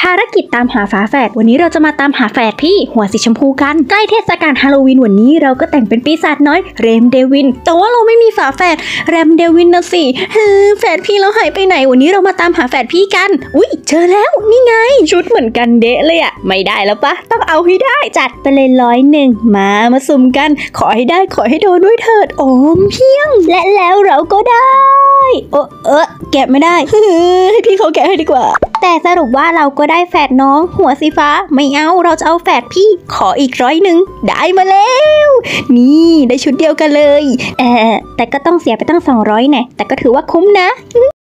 ารกิจตามหาฝาแฝดวันนี้เราจะมาตามหาแฝดพี่หัวสีชมพูกันใกล้เทศกาลฮาโลวีนวันนี้เราก็แต่งเป็นปีศาจน้อยเรมเดวินแต่ว่าเราไม่มีฝาแฝดเรมเดวินนะสิแฝดพี่เราหายไปไหนวันนี้เรามาตามหาแฝดพี่กันอุ้ยเจอแล้วนี่ไงชุดเหมือนกันเดะเลยอะไม่ได้แล้วปะต้องเอาให้ได้จัดไปเลย101มาสุ่มกันขอให้ได้ขอให้โดนด้วยเถิดโอมเพียงและแล้วเราก็ได้แกะไม่ได้ ให้พี่เขาแกะให้ดีกว่าแต่สรุปว่าเราก็ได้แฝดน้องหัวสีฟ้าไม่เอาเราจะเอาแฝดพี่ขออีก101ได้มาแล้วนี่ได้ชุดเดียวกันเลยแต่ก็ต้องเสียไปตั้ง200แน่แต่ก็ถือว่าคุ้มนะ